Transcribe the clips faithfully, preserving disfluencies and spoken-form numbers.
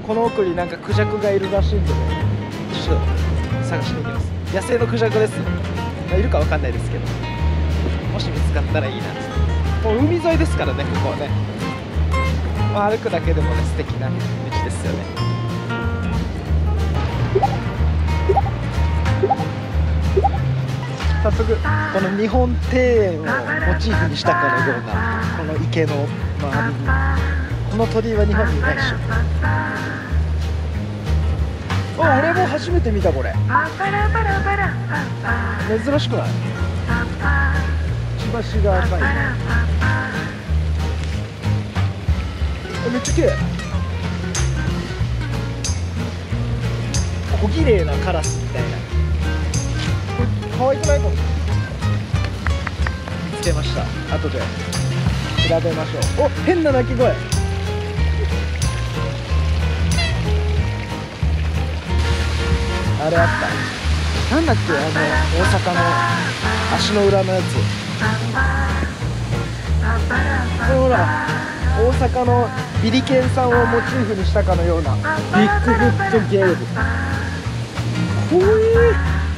この奥になんかクジャクがいるらしいんでね、ちょっと探しに行きます。野生のクジャクです。まあ、いるかわかんないですけど、もし見つかったらいいなって。もう海沿いですからね、ここはね。まあ、歩くだけでもね、素敵な道ですよね。早速この日本庭園をモチーフにしたかのようなこの池の周りに、この鳥居は日本にいないでしょ。あ、俺も初めて見た。これ珍しくない？くちばしが赤い。めっちゃ綺麗。小綺麗なカラスみたいな。可愛くない？これ見つけました。後で調べましょう。お、変な鳴き声。あれあった。なんだっけ、あの大阪の足の裏のやつ。これほら、大阪のビリケンさんをモチーフにしたかのようなビッグフットゲーム。こういう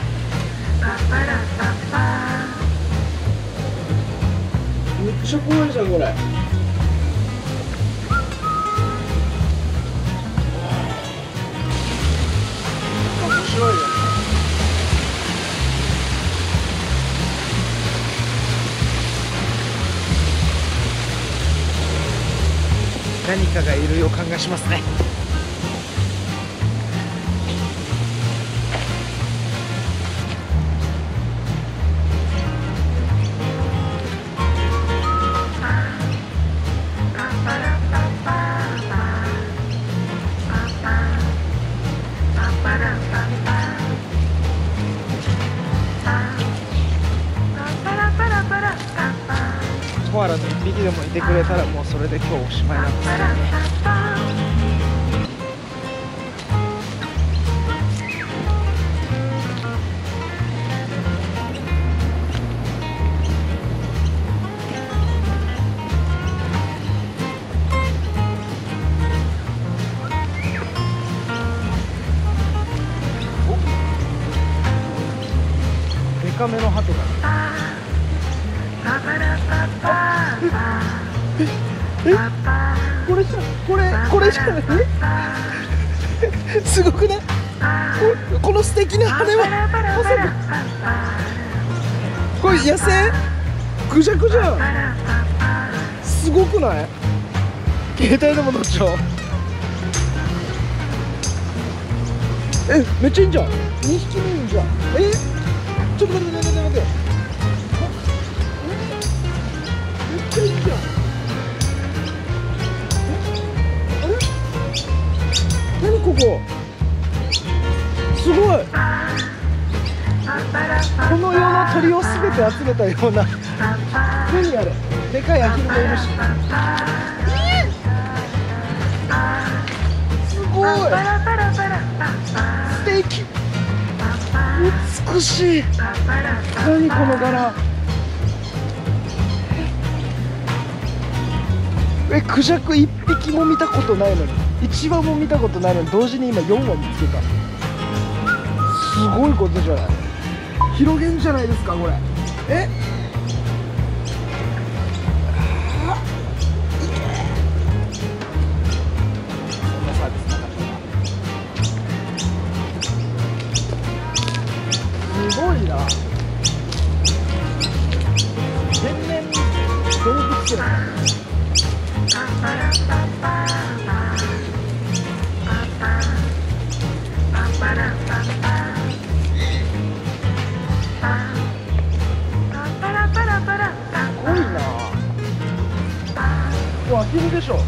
めっちゃ怖いじゃんこれ。面白いよね。何かがいる予感がしますね。コアラの一匹でもいてくれたらもうそれで今日おしまいなんですけどね。デカめのハトだね。ええ、これじゃこれこれじゃないすごくない？こ, この素敵な羽はまさかこれ野生クジャクじゃん。すごくない？携帯でも乗っちゃおう。え、めっちゃいいんじゃん。にひきめいいんじゃん。え、ちょっと待って待って待って待って、めっちゃいいじゃん。あれ？何ここ？すごい。この世の鳥をすべて集めたような。何あれ？でかいアヒルもいるし。すごい。素敵。美しい。何この柄。え、クジャク一匹も見たことないのに、一羽も見たことないのに、同時に今よんわ見つけた。すごいことじゃない。広げんじゃないですかこれ。え、すごいな。天然動物園。アヒルでしょ。こ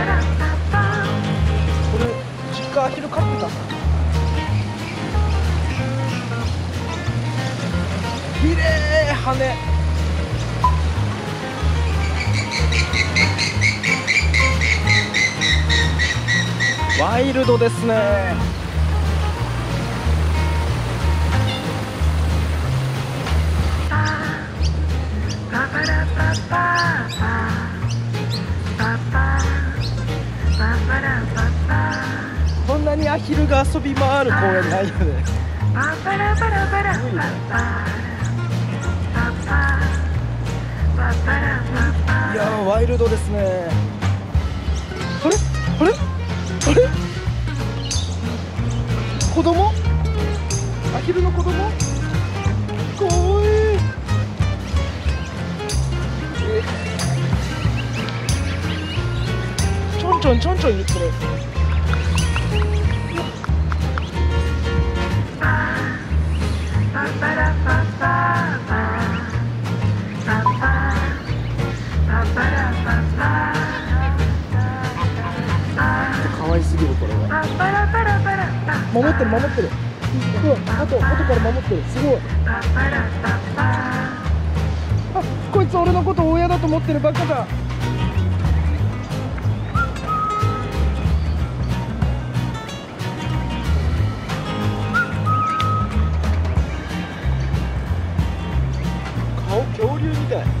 れ実家アヒル飼ってたんだ。きれい羽。ワイルドですね。 アヒルが遊び回る公園ないよね。いやーワイルドですね。あれあれあれ子供、アヒルの子供かわいい。ちょんちょんちょんちょん言ってる。可愛すぎるこれは。守ってる守ってる。うわ、あと後から守ってる。すごい。あ、こいつ俺のことを親だと思ってる。バカだ。顔恐竜みたい。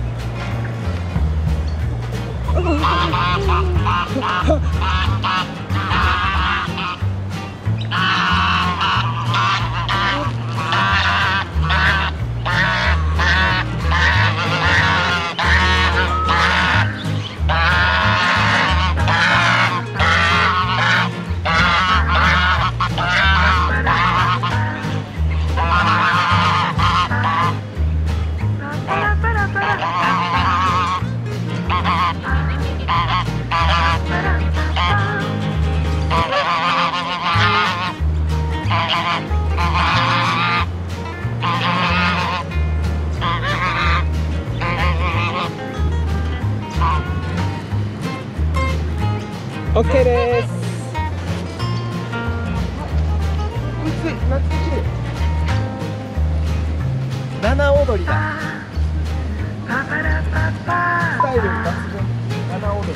オッケーです。こいつ懐かしい。七踊りだ。スタイル抜群。七踊り。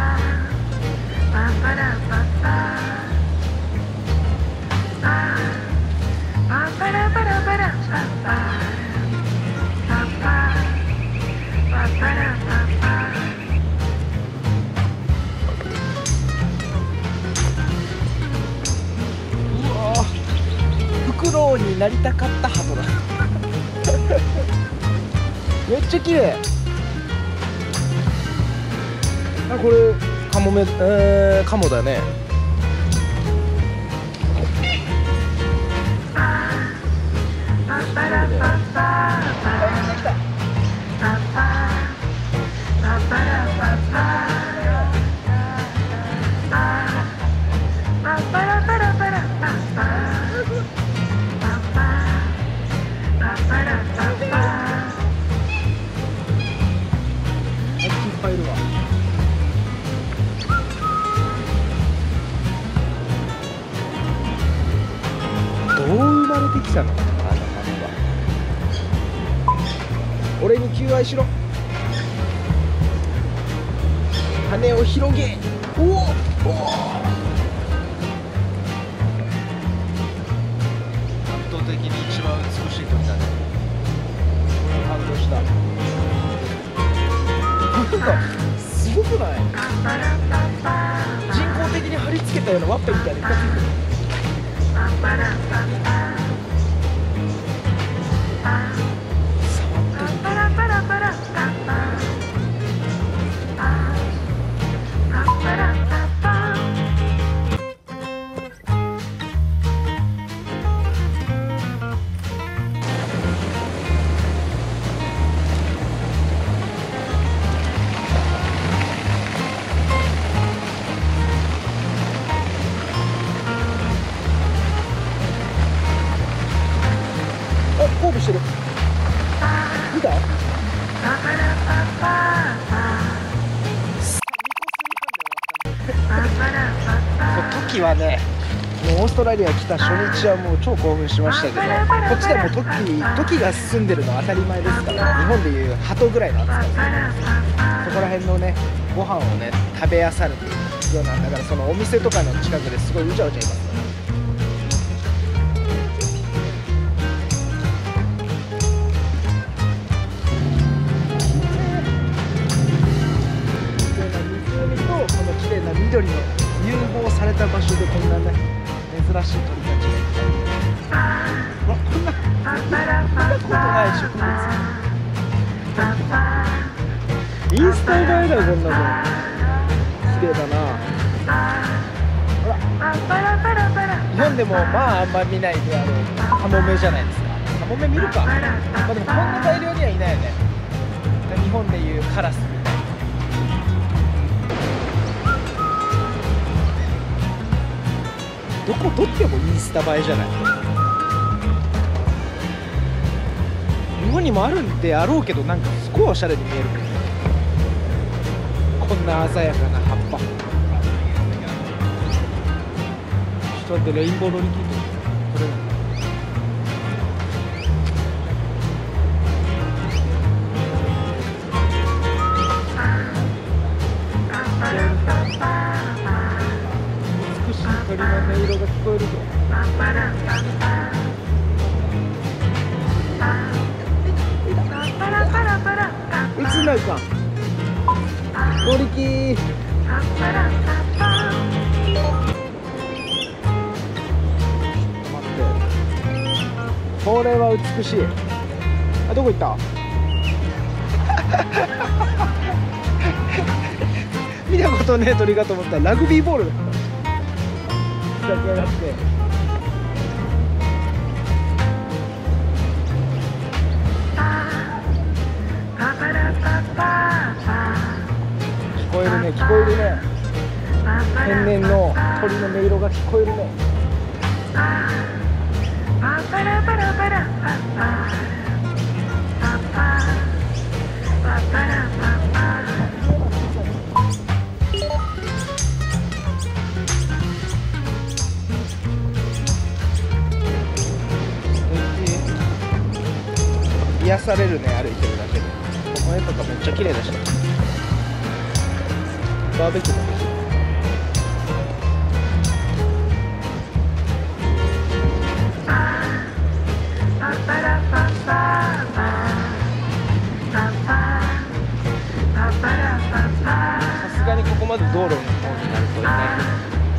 フクロウになりたかった鳩だ。めっちゃ綺麗。あ、これカモメ、えー、カモだね。どう生まれてきたのかな、あの羽は。俺に求愛しろ。羽を広げ。おお、おお。圧倒的に一番美しい時だね。感動した。なんかすごくない？人工的に貼り付けたようなワッペンみたいなのがついてる。交尾してる。見た？トキはね、もうオーストラリア来た初日はもう超興奮しましたけど、こっちでもトキ、トキが住んでるのは当たり前ですから、日本でいう鳩ぐらいの扱いです。そこら辺のね、ご飯をね、食べやさるような、だからそのお店とかの近くですごいうじゃうじゃいますから。緑の融合された場所でこんなね珍しい鳥たちがいっぱいいる。うわ、こんな見たことない植物。インスタ映えだよ、こんなの。綺麗だな。ほら、日本でもまああんま見ないであろうカモメじゃないですか。カモメ見るか。まあでもこんな大量にはいないよね。日本でいうカラスみたいな。どこ撮ってもインスタ映えじゃない。日本にもあるんであろうけど、なんかすごいおしゃれに見える。こんな鮮やかな葉っぱ。ちょっと待って、レインボーロリキッドこれ美しい鳥の音色が聞こえるぞ。映んないか乗り気。待って、これは美しい。あ、どこ行った見たことねえ鳥かと思ったらラグビーボールだった。立ち上がって聞こえるね、聞こえるね。天然の鳥の音色が聞こえるね。癒されるね、歩いてるだけで。この絵とかめっちゃ綺麗だし、バーベキューもできる。さすがにここまで道路の方になるといない。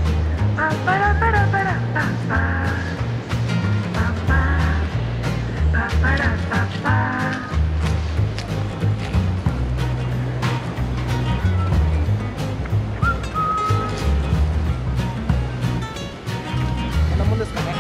こんなもんですかね。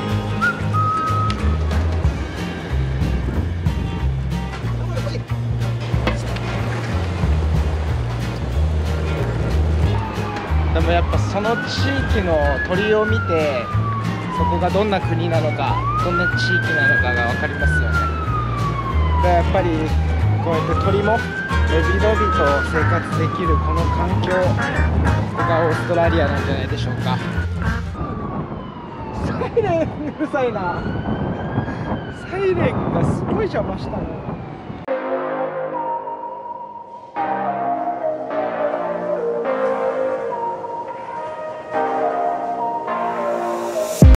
でもやっぱその地域の鳥を見て、そこがどんな国なのか、どんな地域なのかが分かりますよね。でやっぱりこうやって鳥ものびのびと生活できるこの環境がオーストラリアなんじゃないでしょうか。サイレンうるさいな。サイレンがすごい邪魔したの。